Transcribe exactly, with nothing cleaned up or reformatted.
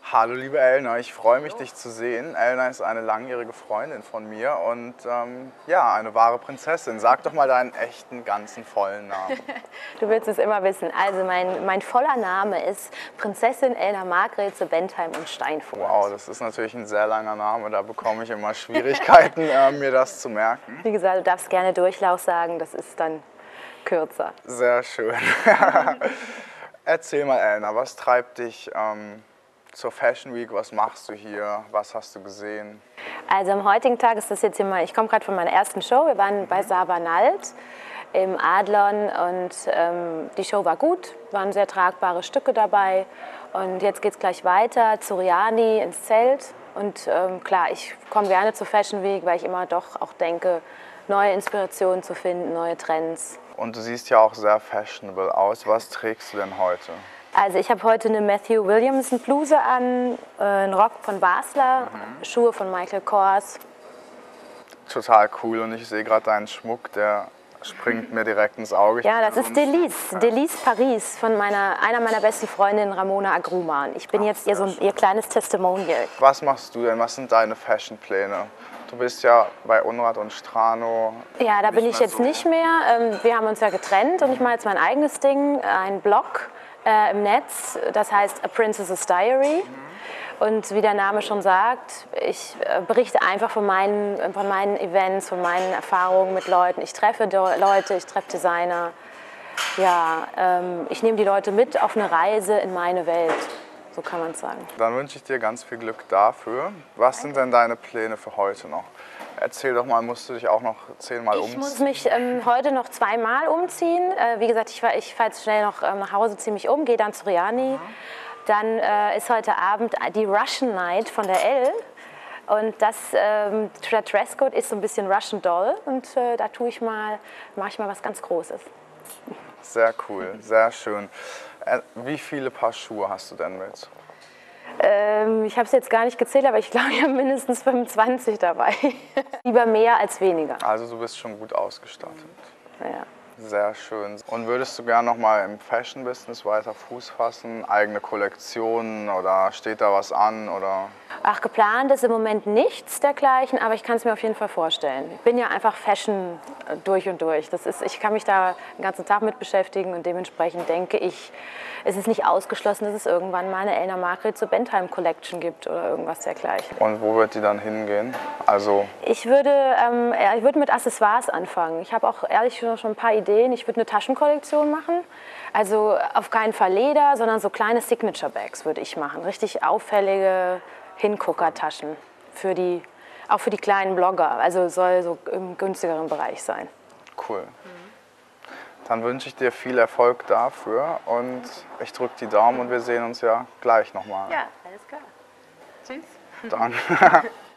Hallo liebe Elna, ich freue mich, dich zu sehen. Elna ist eine langjährige Freundin von mir und ähm, ja, eine wahre Prinzessin. Sag doch mal deinen echten, ganzen, vollen Namen. Du willst es immer wissen. Also mein, mein voller Name ist Prinzessin Elna Margret zu Bentheim und Steinfurt. Wow, das ist natürlich ein sehr langer Name, da bekomme ich immer Schwierigkeiten, äh, mir das zu merken. Wie gesagt, du darfst gerne Durchlauf sagen, das ist dann kürzer. Sehr schön. Erzähl mal Elna, was treibt dich ähm, zur Fashion Week, was machst du hier, was hast du gesehen? Also am heutigen Tag ist das jetzt hier mal, ich komme gerade von meiner ersten Show, wir waren bei Savanalt im Adlon und ähm, die Show war gut, waren sehr tragbare Stücke dabei und jetzt geht es gleich weiter zu Riani ins Zelt und ähm, klar, ich komme gerne zur Fashion Week, weil ich immer doch auch denke, neue Inspirationen zu finden, neue Trends. Und du siehst ja auch sehr fashionable aus, was trägst du denn heute? Also ich habe heute eine Matthew Williamson Bluse an, äh, einen Rock von Basler, mhm. Schuhe von Michael Kors. Total cool und ich sehe gerade deinen Schmuck, der springt mir direkt ins Auge. Ja, das ist Delise, Delise Paris von meiner, einer meiner besten Freundinnen, Ramona Agruman. Ich bin Ach, jetzt ihr, so, ihr kleines Testimonial. Was machst du denn? Was sind deine Fashionpläne? Du bist ja bei Unrat und Strano. Ja, da bin ich jetzt so nicht mehr. Wir haben uns ja getrennt und ich mache jetzt mein eigenes Ding, ein Blog äh, im Netz, das heißt A Princess's Diary. Und wie der Name schon sagt, ich äh, berichte einfach von meinen, von meinen Events, von meinen Erfahrungen mit Leuten. Ich treffe Leute, ich treffe Designer. Ja, ähm, ich nehme die Leute mit auf eine Reise in meine Welt. So kann man es sagen. Dann wünsche ich dir ganz viel Glück dafür. Was sind denn deine Pläne für heute noch? Erzähl doch mal, musst du dich auch noch zehnmal umziehen? Ich muss mich ähm, heute noch zweimal umziehen. Äh, wie gesagt, ich, ich fahre jetzt schnell noch ähm, nach Hause, ziehe mich um, gehe dann zu Riani. Mhm. Dann äh, ist heute Abend die Russian Night von der Elle. Und das, ähm, der Dresscode ist so ein bisschen Russian Doll. Und äh, da tue ich mal, mache ich mal was ganz Großes. Sehr cool, sehr schön. Äh, wie viele Paar Schuhe hast du denn mit? Ähm, ich habe es jetzt gar nicht gezählt, aber ich glaube, ich habe mindestens fünfundzwanzig dabei. Lieber mehr als weniger. Also du bist schon gut ausgestattet. Ja. Sehr schön. Und würdest du gerne noch mal im Fashion-Business weiter Fuß fassen? Eigene Kollektionen oder steht da was an? Oder? Ach, geplant ist im Moment nichts dergleichen, aber ich kann es mir auf jeden Fall vorstellen. Ich bin ja einfach Fashion durch und durch. Das ist, ich kann mich da den ganzen Tag mit beschäftigen und dementsprechend denke ich, es ist nicht ausgeschlossen, dass es irgendwann mal eine Elna Margret zur Bentheim Collection gibt oder irgendwas dergleichen. Und wo wird die dann hingehen? Also ich würde, ähm, ich würde mit Accessoires anfangen. Ich habe auch ehrlich schon ein paar Ideen. Ich würde eine Taschenkollektion machen. Also auf keinen Fall Leder, sondern so kleine Signature Bags würde ich machen. Richtig auffällige Hinguckertaschen, für die, auch für die kleinen Blogger. Also soll so im günstigeren Bereich sein. Cool. Dann wünsche ich dir viel Erfolg dafür und ich drücke die Daumen und wir sehen uns ja gleich nochmal. Ja, alles klar. Tschüss. Dann.